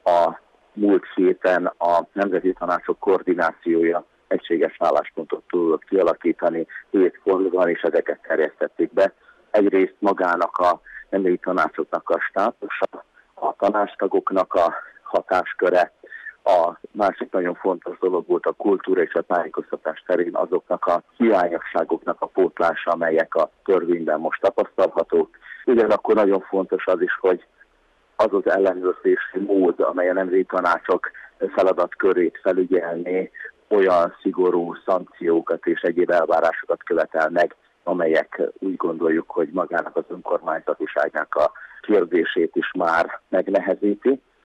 a múlt héten a Nemzeti Tanácsok Koordinációja egységes álláspontot tudott kialakítani 7 pontban, és ezeket terjesztették be. Egyrészt magának a nemzeti tanácsoknak a státusa, a tanácstagoknak a hatásköre, a másik nagyon fontos dolog volt a kultúra és a tájékoztatás terén azoknak a hiányosságoknak a pótlása, amelyek a törvényben most tapasztalhatók. Ugyanakkor nagyon fontos az is, hogy az az ellenőrzési mód, amely a nemzeti tanácsok feladatkörét felügyelné, olyan szigorú szankciókat és egyéb elvárásokat követel meg, amelyek úgy gondoljuk, hogy magának az önkormányzatiságnak a kérdését is már megnehezíti.